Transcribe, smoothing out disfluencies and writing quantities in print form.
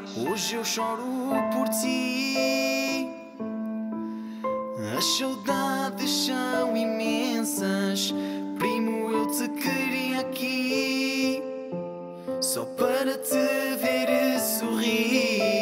Hoje eu choro por ti. As saudades são imensas. Primo, eu te queria aqui, só para te ver sorrir.